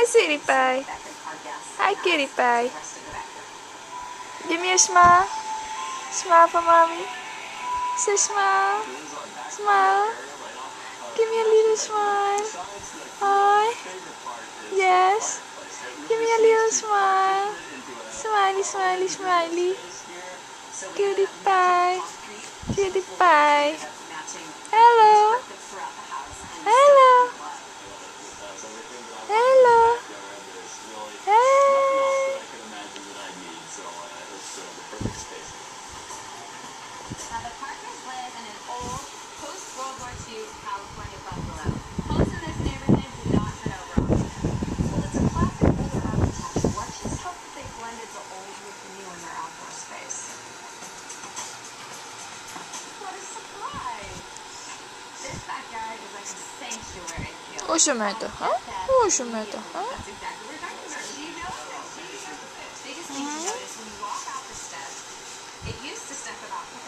Hi, sweetie pie. Hi, kitty pie. Give me a smile. Smile for mommy. Say smile. Smile. Give me a little smile. Hi. Yes. Give me a little smile. Smiley, smiley, smiley. Cutie pie. Cutie pie. Hello. Hello. Hello. Hey. Now, the Parkers live in an old, post-World War II California bungalow. Homes in this neighborhood do not get over obstacles. Well, it's a classic older architecture. Let's just hope that they blended the old with the new in their outdoor space. What a surprise! This backyard is like a sanctuary. What's your matter, huh? What's your matter, huh? That's exactly what we're talking about. Do you know? Biggest thing to notice when you walk out the steps, it used to step about